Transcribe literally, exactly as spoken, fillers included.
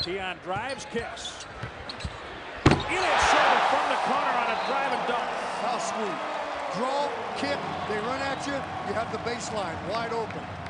Tion drives, kicks. Ilias served from the corner on a drive and dunk. How sweet. Draw, kick, they run at you, you have the baseline wide open.